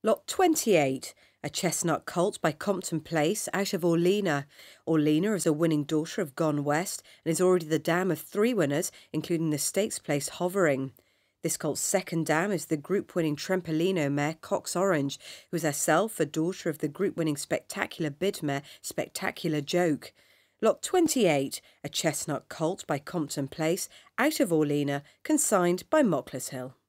Lot 28, a chestnut colt by Compton Place out of Orlena. Orlena is a winning daughter of Gone West and is already the dam of 3 winners, including the stakes place Hovering. This colt's second dam is the group-winning Trempolino mare Cox Orange, who is herself a daughter of the group-winning Spectacular Bid mare Spectacular Joke. Lot 28, a chestnut colt by Compton Place out of Orlena, consigned by Mockler's Hill.